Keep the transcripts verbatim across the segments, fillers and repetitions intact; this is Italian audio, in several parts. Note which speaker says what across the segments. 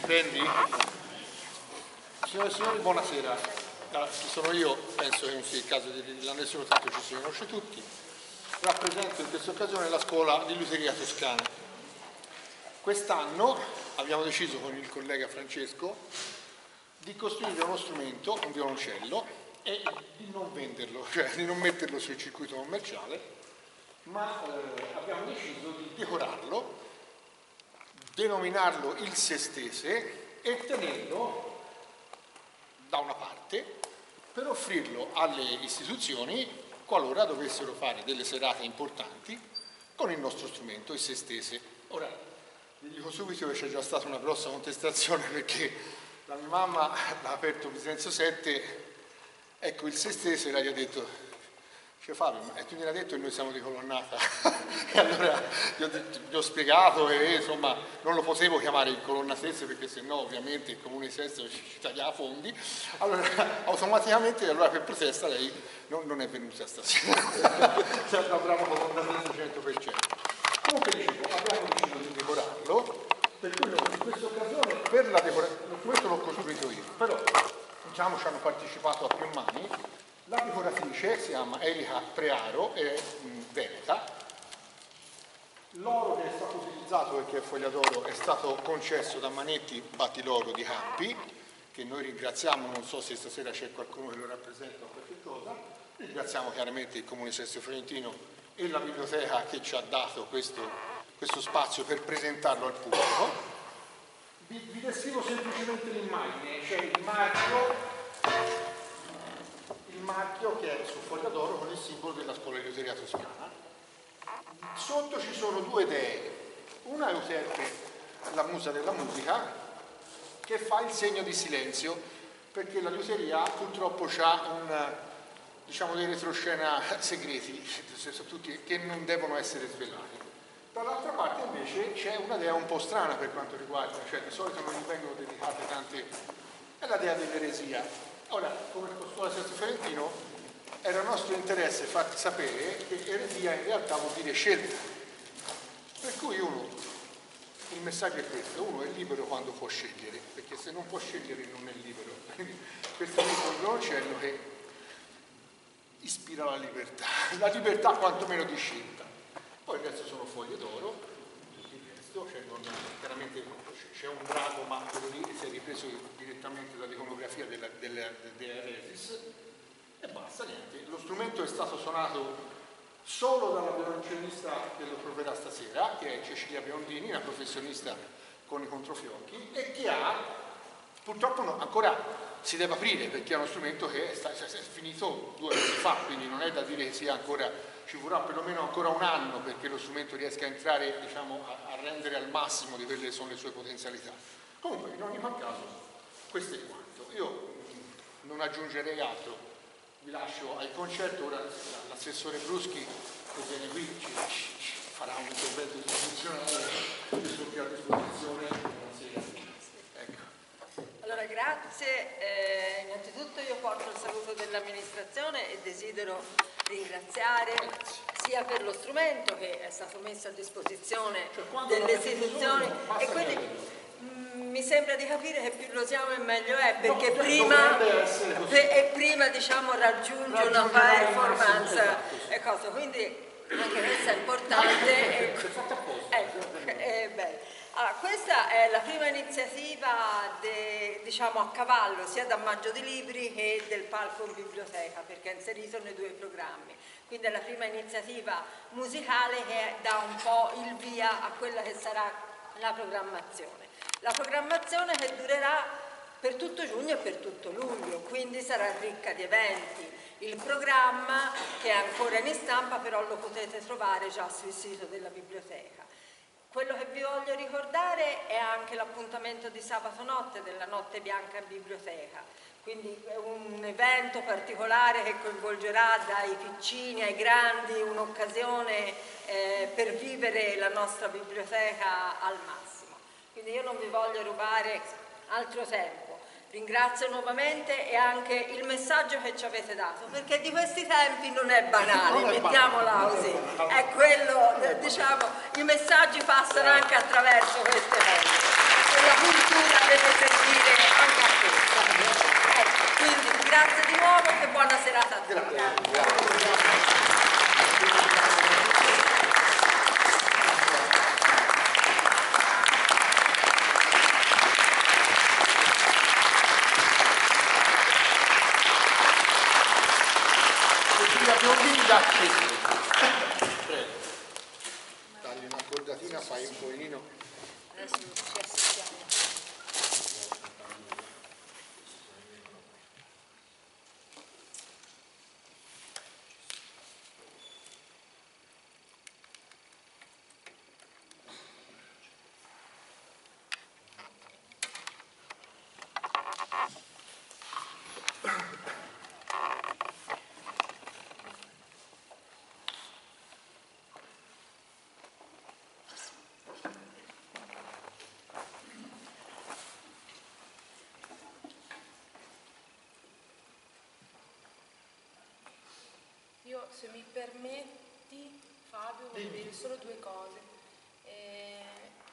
Speaker 1: Riprendi? Signore e signori, buonasera. Allora, chi sono io? Penso che non sia il caso di dirla nessuno, tanto ci si conosce tutti. Rappresento in questa occasione la scuola di Luteria Toscana. Quest'anno abbiamo deciso con il collega Francesco di costruire uno strumento, un violoncello, e di non venderlo, cioè di non metterlo sul circuito commerciale, ma eh, abbiamo deciso di decorarlo, denominarlo il Sestese e tenerlo da una parte per offrirlo alle istituzioni qualora dovessero fare delle serate importanti con il nostro strumento, il Sestese. Ora, vi dico subito che c'è già stata una grossa contestazione perché la mia mamma l'ha aperto Vincenzo sette, ecco il Sestese, lei gli ha detto: Cioè Fabio, ma tu gliel'hai detto che noi siamo di colonnata? E allora gli ho, detto, gli ho spiegato che insomma non lo potevo chiamare il colonnatese perché sennò ovviamente il comune di Sesto ci tagliava fondi. Allora automaticamente, allora per protesta lei non, non è venuta stasera. Cioè avremo colonnatese cento per cento. Comunque dicevo, abbiamo deciso di decorarlo, per cui in questa occasione per la decorazione, questo l'ho costruito io, però diciamo ci hanno partecipato a più mani. La decoratrice si chiama Erika Prearo, è veneta. L'oro che è stato utilizzato, perché è foglia d'oro, è stato concesso da Manetti Battiloro di Campi, che noi ringraziamo, non so se stasera c'è qualcuno che lo rappresenta o qualche cosa. Ringraziamo chiaramente il Comune Sesto Fiorentino e la biblioteca che ci ha dato questo, questo spazio per presentarlo al pubblico. Vi, vi descrivo semplicemente l'immagine, c'è il marchio. Il marchio che è su foglia d'oro con il simbolo della scuola di Luteria Toscana. Sotto ci sono due dee, una è Euterpe, la musa della musica, che fa il segno di silenzio, perché la liuteria purtroppo ha un, diciamo, dei retroscena segreti, tutti, che non devono essere svelati. Dall'altra parte invece c'è una dea un po' strana per quanto riguarda, cioè di solito non gli vengono dedicate tante, è la dea dell'eresia. Ora, come scuola Sesto Fiorentino, era nostro interesse farti sapere che eresia in realtà vuol dire scelta. Per cui uno, il messaggio è questo, uno è libero quando può scegliere, perché se non può scegliere non è libero. Quindi questo è il violoncello che ispira la libertà, la libertà quantomeno di scelta. Poi il resto sono foglie d'oro, il resto, cioè non, chiaramente c'è un drago, ma quello lì si è ripreso direttamente dall'iconografia della, della, della Resis e basta, niente. Lo strumento è stato suonato solo dalla violoncellista che lo troverà stasera, che è Cecilia Biondini, una professionista con i controfiocchi, e che ha, purtroppo no, ancora si deve aprire perché è uno strumento che è, sta, è finito due mesi fa, quindi non è da dire che sia ancora, ci vorrà perlomeno ancora un anno perché lo strumento riesca a entrare, diciamo, a, a rendere al massimo di quelle che sono le sue potenzialità. Comunque, in ogni caso, questo è quanto. Io non aggiungerei altro, vi lascio al concerto. Ora l'assessore Bruschi, che viene qui, ci, ci, ci farà un intervento istituzionale che sono qui a disposizione. Buonasera. Ecco.
Speaker 2: Allora, grazie. Eh, innanzitutto io porto il saluto dell'amministrazione e desidero ringraziare sia per lo strumento che è stato messo a disposizione cioè, delle istituzioni e quindi mh, mi sembra di capire che più lo siamo e meglio è, perché no, prima, e prima diciamo, raggiunge una performance e cosa, quindi anche questo è importante. Ecco, ecco, è bello. Allora, questa è la prima iniziativa de, diciamo, a cavallo sia da Maggio di Libri che del Palco in Biblioteca, perché è inserito nei due programmi. Quindi è la prima iniziativa musicale che dà un po' il via a quella che sarà la programmazione. La programmazione che durerà per tutto giugno e per tutto luglio, quindi sarà ricca di eventi. Il programma, che è ancora in stampa, però lo potete trovare già sul sito della biblioteca. Quello che vi voglio ricordare è anche l'appuntamento di sabato notte della Notte Bianca in Biblioteca, quindi è un evento particolare che coinvolgerà dai piccini ai grandi un'occasione eh, per vivere la nostra biblioteca al massimo. Quindi io non vi voglio rubare altro tempo. Ringrazio nuovamente e anche il messaggio che ci avete dato, perché di questi tempi non è banale, mettiamola così, è quello, diciamo, i messaggi passano anche attraverso queste cose, e la cultura del
Speaker 1: Grazie. Grazie. Dagli una cordatina, fai un pochino.
Speaker 2: Adesso ci assistiamo.
Speaker 3: Io, se mi permetti, Fabio, voglio dire solo due cose. Eh,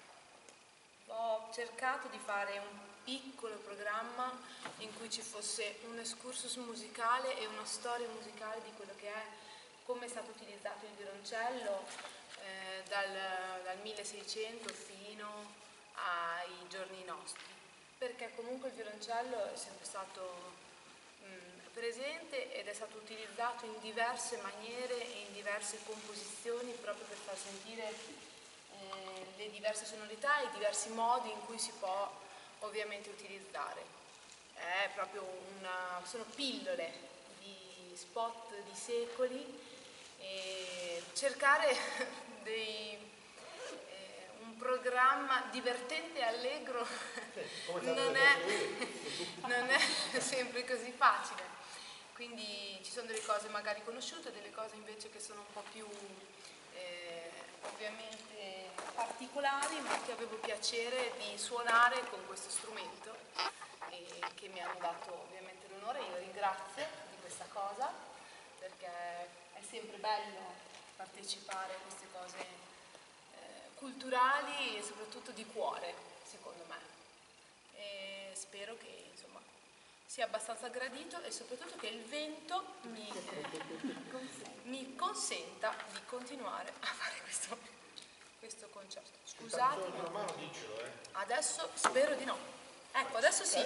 Speaker 3: ho cercato di fare un piccolo programma in cui ci fosse un excursus musicale e una storia musicale di quello che è, come è stato utilizzato il violoncello eh, dal, dal milleseicento fino ai giorni nostri, perché comunque il violoncello è sempre stato presente ed è stato utilizzato in diverse maniere e in diverse composizioni proprio per far sentire eh, le diverse sonorità e i diversi modi in cui si può ovviamente utilizzare. È proprio una, sono pillole di spot di secoli e cercare dei, eh, un programma divertente e allegro non è, non è sempre così facile. Quindi ci sono delle cose magari conosciute, delle cose invece che sono un po' più eh, ovviamente particolari, ma che avevo piacere di suonare con questo strumento e che mi hanno dato ovviamente l'onore. Io ringrazio di questa cosa, perché è sempre bello partecipare a queste cose eh, culturali e soprattutto di cuore, secondo me. E spero che insomma sia abbastanza gradito e soprattutto che il vento mi, mi consenta di continuare a fare questo, questo concerto. Scusate, adesso spero di no. Ecco, adesso sì.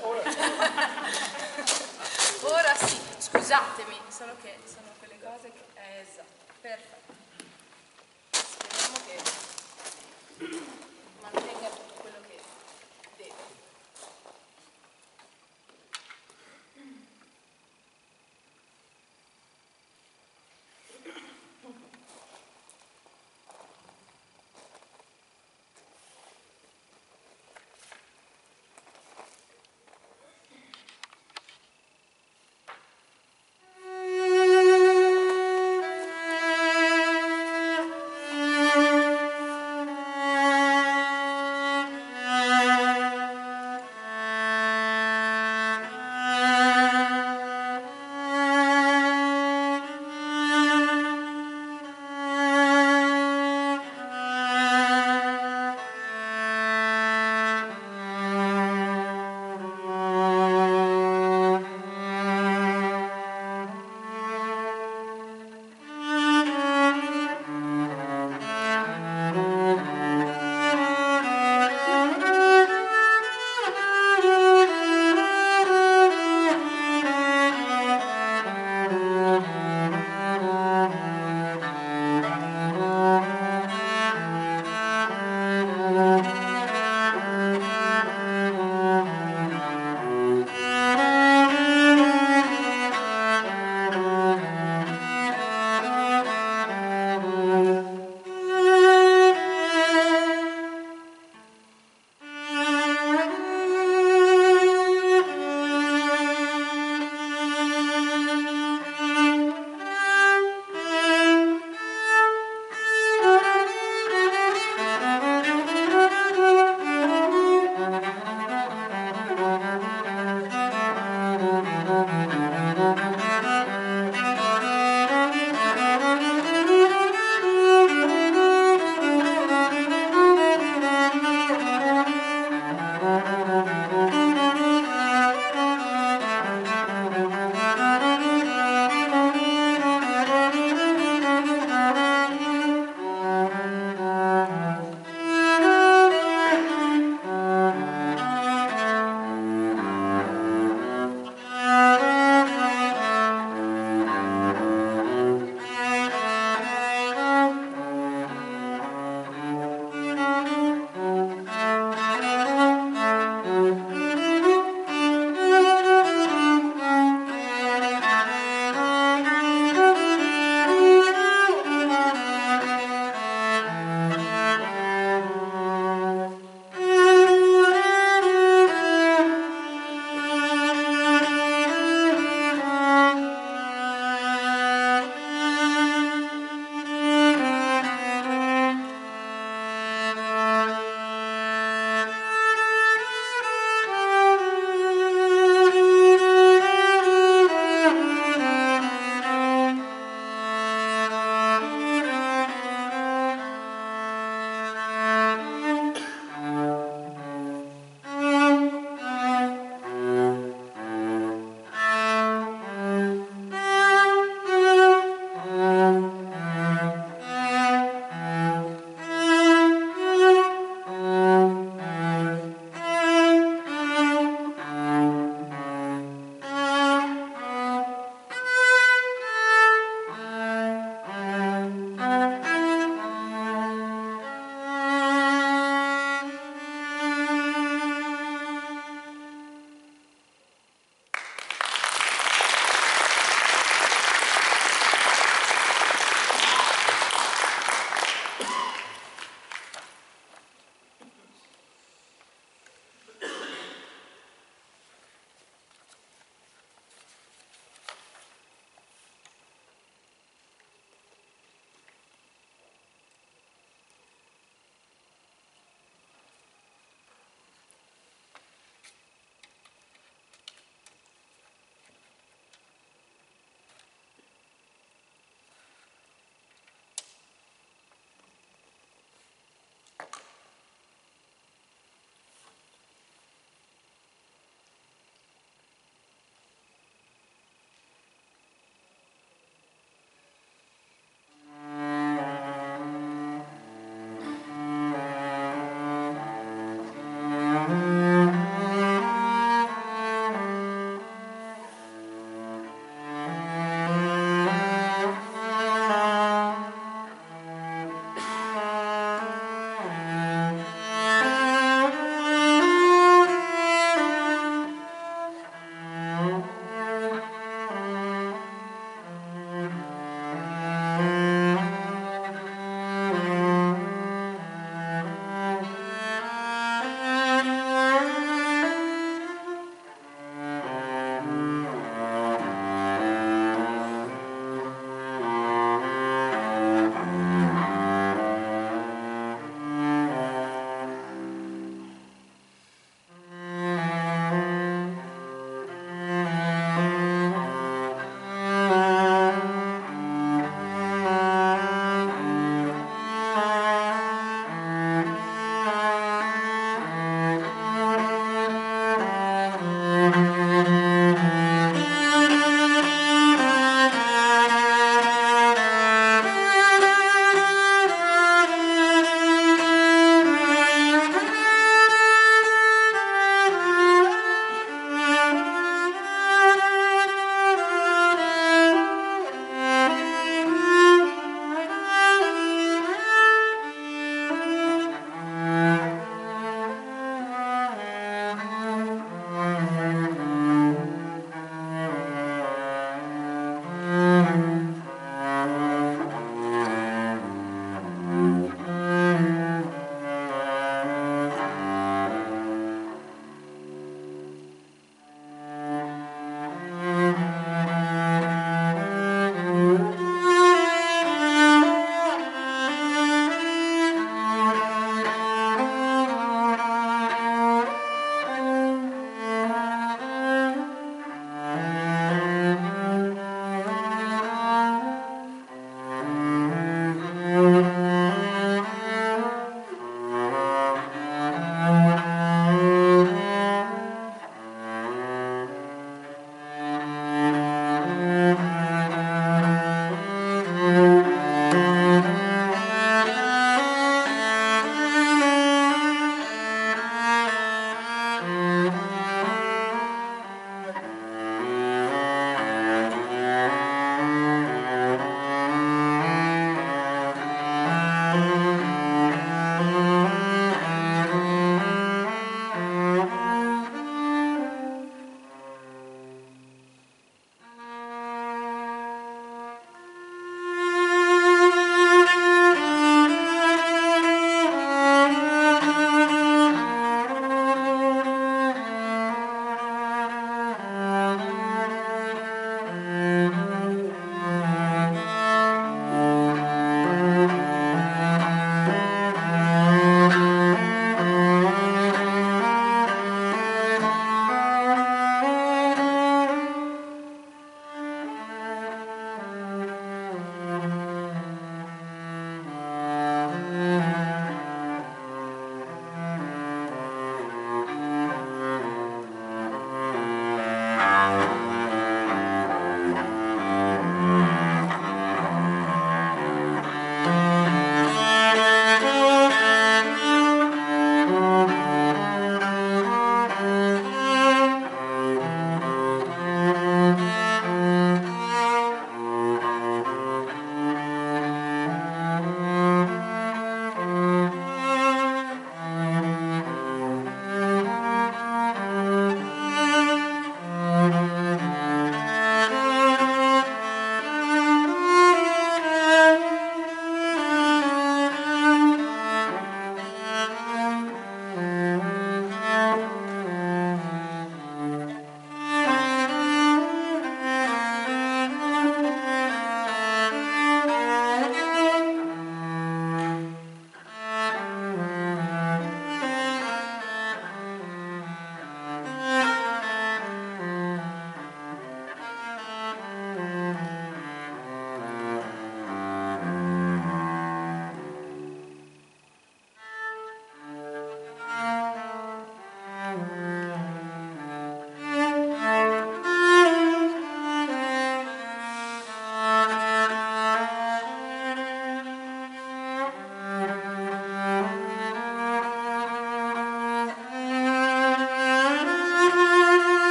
Speaker 3: Ora sì, scusatemi, solo che sono quelle cose che... Eh, esatto, perfetto. Speriamo che mantenga tutto quello che deve.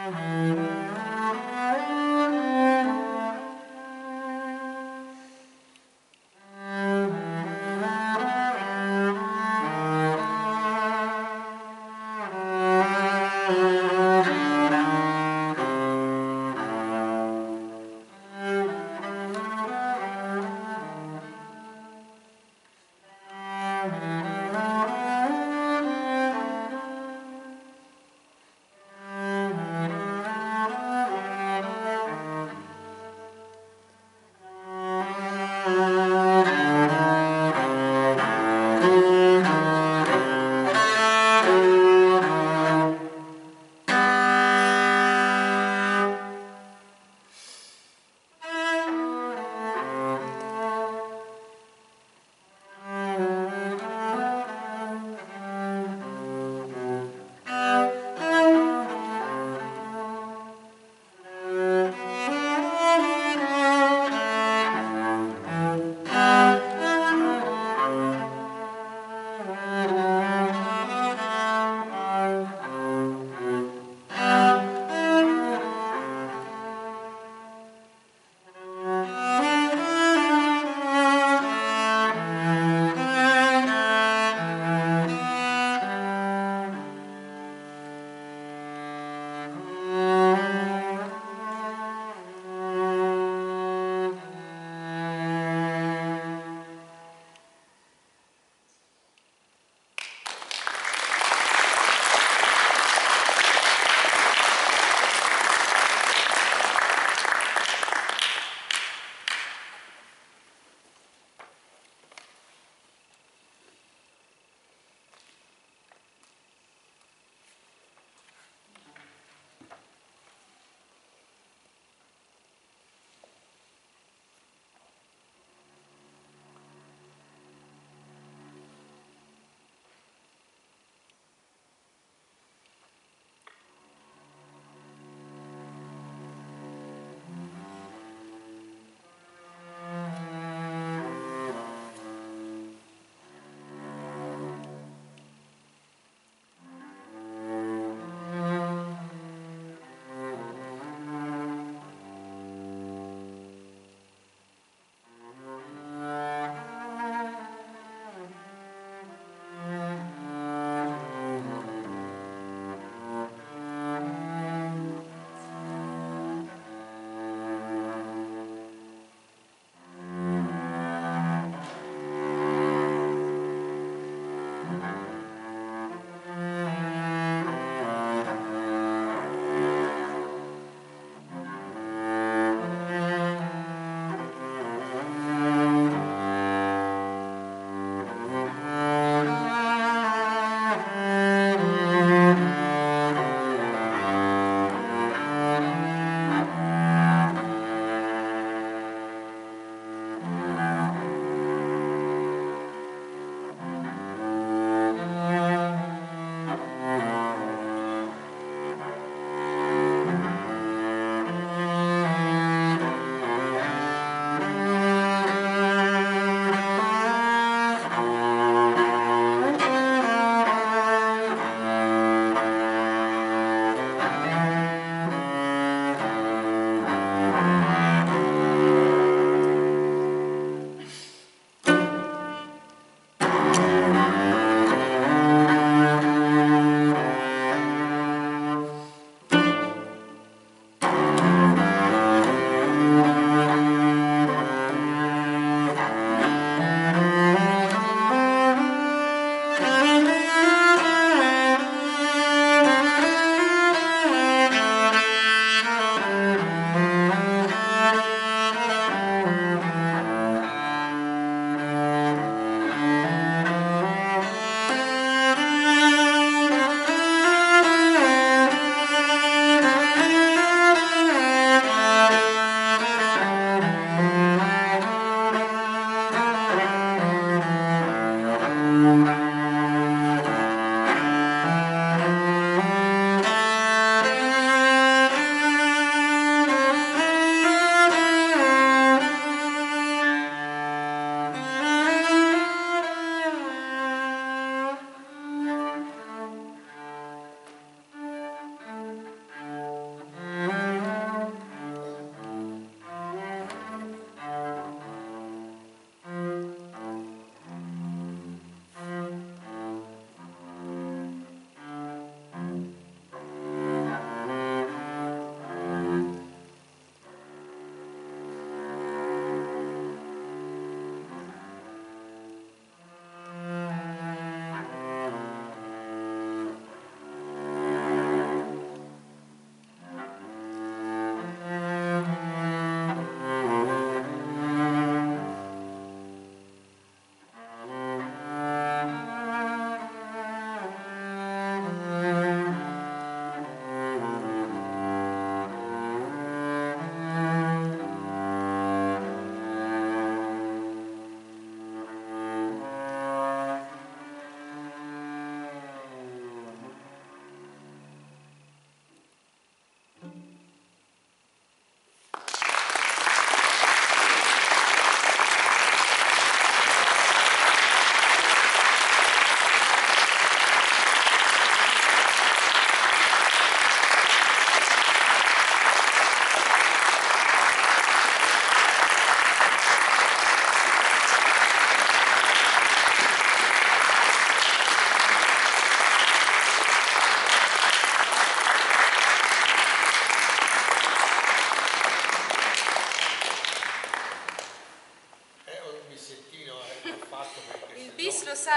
Speaker 1: Grazie.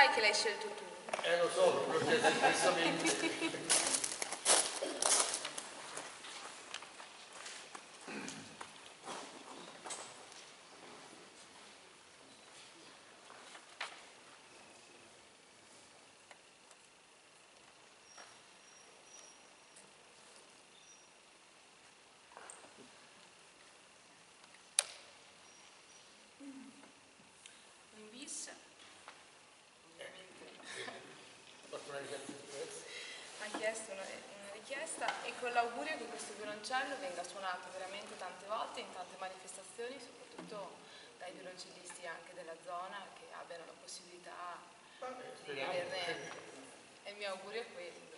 Speaker 3: musicale che l'hai scelto tu.
Speaker 1: Eh, lo so, proprio espressamente.
Speaker 3: Un bis. Ha chiesto una, una richiesta e con l'augurio che questo violoncello venga suonato veramente tante volte in tante manifestazioni, soprattutto dai violoncellisti anche della zona che abbiano la possibilità di averne. E il mio augurio è quello.